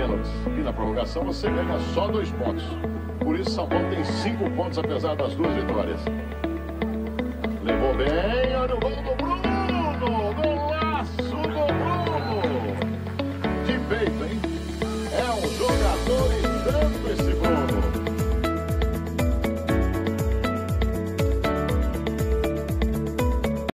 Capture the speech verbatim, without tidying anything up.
pênaltis. E na prorrogação você ganha só dois pontos. Por isso, São Paulo tem cinco pontos, apesar das duas vitórias. Levou bem, olha o gol do Bruno! Golaço do Bruno! De peito, hein?